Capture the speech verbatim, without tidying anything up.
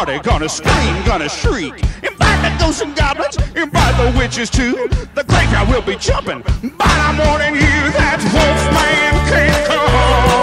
party, gonna scream, gonna shriek. Invite the ghosts and goblins, invite the witches too. The graveyard will be jumping, but I'm warning you that Wolfman can't come.